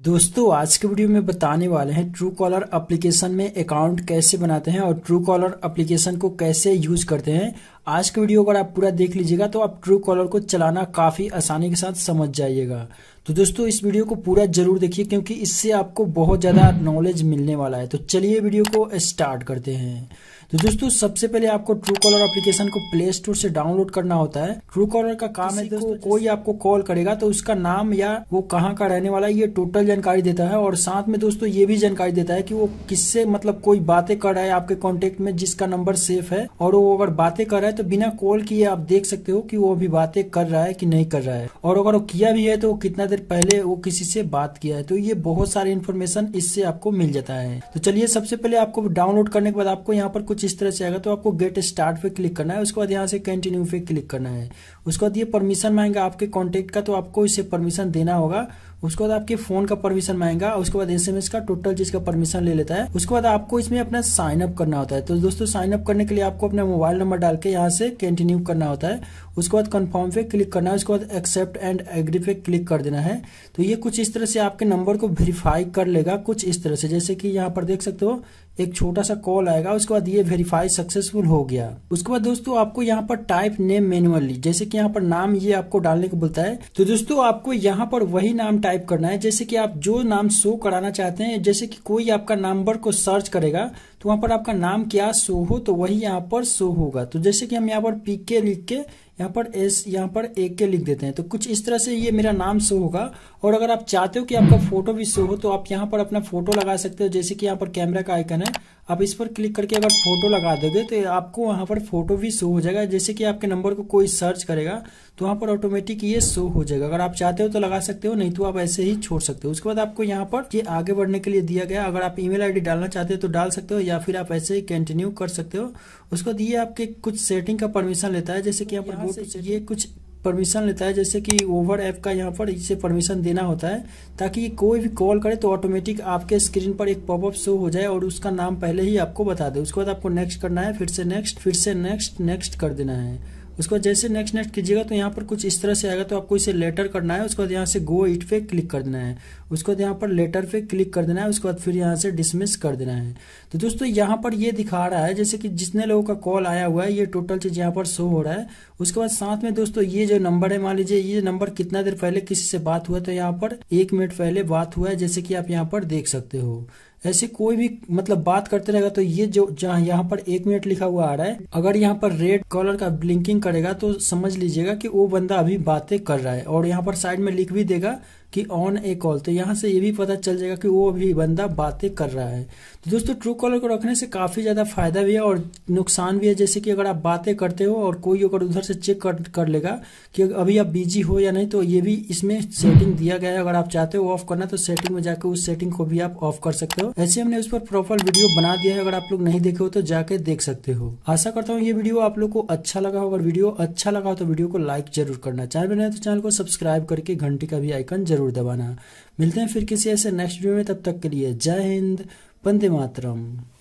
दोस्तों आज के वीडियो में बताने वाले हैं ट्रू कॉलर एप्लीकेशन में अकाउंट कैसे बनाते हैं और ट्रू कॉलर एप्लीकेशन को कैसे यूज करते हैं। आज का वीडियो अगर आप पूरा देख लीजिएगा तो आप ट्रू कॉलर को चलाना काफी आसानी के साथ समझ जाइएगा। तो दोस्तों इस वीडियो को पूरा जरूर देखिए क्योंकि इससे आपको बहुत ज्यादा नॉलेज मिलने वाला है। तो चलिए वीडियो को स्टार्ट करते हैं। तो दोस्तों सबसे पहले आपको ट्रू कॉलर एप्लीकेशन को प्ले स्टोर से डाउनलोड करना होता है। ट्रू कॉलर का काम है दोस्तों, कोई आपको कॉल करेगा तो उसका नाम या वो कहाँ का रहने वाला है ये टोटल जानकारी देता है और साथ में दोस्तों ये भी जानकारी देता है कि वो किससे मतलब कोई बातें कर रहा है आपके कॉन्टेक्ट में जिसका नंबर सेफ है, और वो अगर बातें कर रहा है तो बिना कॉल किए आप देख सकते हो कि वो अभी बातें कर रहा है कि नहीं कर रहा है, और अगर वो किया भी है तो वो कितना देर पहले वो किसी से बात किया है। तो ये बहुत सारी इन्फॉर्मेशन इससे आपको मिल जाता है। तो चलिए सबसे पहले आपको डाउनलोड करने के बाद आपको यहाँ पर कुछ इस तरह से आएगा। तो आपको गेट स्टार्ट पे क्लिक करना है, उसके बाद यहाँ से कंटिन्यू पे क्लिक करना है। उसके बाद ये परमिशन मांगेगा आपके कॉन्टेक्ट का, तो आपको इसे परमिशन देना होगा। उसके बाद आपके फोन का परमिशन मांगेगा, उसके बाद एसएमएस का, टोटल चीज का परमिशन ले लेता है। उसके बाद आपको इसमें अपना साइन अप करना होता है। तो दोस्तों साइन अप करने के लिए आपको अपना मोबाइल नंबर डाल के यहाँ से कंटिन्यू करना होता है। उसके बाद कंफर्म पे क्लिक करना है, उसके बाद एक्सेप्ट एंड एग्री पे क्लिक कर देना है। तो ये कुछ इस तरह से आपके नंबर को वेरीफाई कर लेगा, कुछ इस तरह से, जैसे कि यहाँ पर देख सकते हो एक छोटा सा कॉल आएगा। उसके बाद ये वेरीफाई सक्सेसफुल हो गया। उसके बाद दोस्तों आपको यहाँ पर टाइप नेम मैन्युअली, जैसे कि यहाँ पर नाम ये आपको डालने को बोलता है। तो दोस्तों आपको यहाँ पर वही नाम टाइप करना है जैसे कि आप जो नाम शो कराना चाहते हैं। जैसे कि कोई आपका नंबर को सर्च करेगा तो वहां पर आपका नाम क्या शो हो तो वही यहाँ पर शो होगा। तो जैसे कि हम यहाँ पर पीके लिख के यहाँ पर एस यहाँ पर एक के लिख देते हैं। तो कुछ इस तरह से ये मेरा नाम शो होगा। और अगर आप चाहते हो कि आपका फोटो भी शो हो तो आप यहाँ पर अपना फोटो लगा सकते हो। जैसे कि यहाँ पर कैमरा का आइकन है, आप इस पर क्लिक करके अगर फोटो लगा दोगे तो आपको वहां पर फोटो भी शो हो जाएगा। जैसे कि आपके नंबर को कोई सर्च करेगा तो वहां पर ऑटोमेटिक ये शो हो जाएगा। अगर आप चाहते हो तो लगा सकते हो, नहीं तो आप ऐसे ही छोड़ सकते हो। उसके बाद आपको यहाँ पर ये आगे बढ़ने के लिए दिया गया, अगर आप ईमेल आईडी डालना चाहते हो तो डाल सकते हो या फिर आप ऐसे ही कंटिन्यू कर सकते हो। उसके बाद ये आपके कुछ सेटिंग का परमिशन लेता है, जैसे कि यहाँ पर ये कुछ परमिशन लेता है, जैसे कि ओवर ऐप का यहाँ पर इसे परमिशन देना होता है ताकि कोई भी कॉल करे तो ऑटोमेटिक आपके स्क्रीन पर एक पॉपअप शो हो जाए और उसका नाम पहले ही आपको बता दे। उसके बाद आपको नेक्स्ट करना है, फिर से नेक्स्ट, फिर से नेक्स्ट, नेक्स्ट कर देना है। उसके बाद जैसे नेक्स्ट नेक्स्ट कीजिएगा तो यहाँ पर कुछ इस तरह से आएगा। तो आपको इसे लेटर करना है, उसके बाद यहाँ से गो इट पे क्लिक कर देना है। उसके बाद यहाँ पर लेटर पे क्लिक कर देना है। उसके बाद फिर यहाँ से डिसमिस कर देना है। तो दोस्तों यहाँ पर ये दिखा रहा है जैसे कि जितने लोगों का कॉल आया हुआ है ये टोटल चीज यहाँ पर शो हो रहा है। उसके बाद साथ में दोस्तों ये जो नंबर है, मान लीजिए ये नंबर कितना देर पहले किसी से बात हुआ, तो यहाँ पर 1 मिनट पहले बात हुआ है, जैसे कि आप यहाँ पर देख सकते हो। ऐसे कोई भी मतलब बात करते रहेगा तो ये जो जहाँ यहाँ पर 1 मिनट लिखा हुआ आ रहा है, अगर यहाँ पर रेड कलर का ब्लिंकिंग करेगा तो समझ लीजिएगा कि वो बंदा अभी बातें कर रहा है। और यहाँ पर साइड में लिख भी देगा कि ऑन ए कॉल, तो यहाँ से ये भी पता चल जाएगा कि वो अभी बंदा बातें कर रहा है। तो दोस्तों ट्रू कॉलर को रखने से काफी ज्यादा फायदा भी है और नुकसान भी है। जैसे कि अगर आप बातें करते हो और कोई अगर उधर से चेक कर लेगा कि अभी आप बिजी हो या नहीं, तो ये भी इसमें सेटिंग दिया गया है। अगर आप चाहते हो ऑफ करना तो सेटिंग में जाकर उस सेटिंग को भी आप ऑफ कर सकते हो। ऐसे हमने उस पर प्रॉपर वीडियो बना दिया है, अगर आप लोग नहीं देखे हो तो जाके देख सकते हो। आशा करता हूँ ये वीडियो आप लोग को अच्छा लगा हो। अगर वीडियो अच्छा लगा हो तो वीडियो को लाइक जरूर करना, चैनल पर नए तो चैनल को सब्सक्राइब करके घंटी का भी आइकन जरूर दबाना। मिलते हैं फिर किसी ऐसे नेक्स्ट वीडियो में, तब तक के लिए जय हिंद, वंदे मातरम।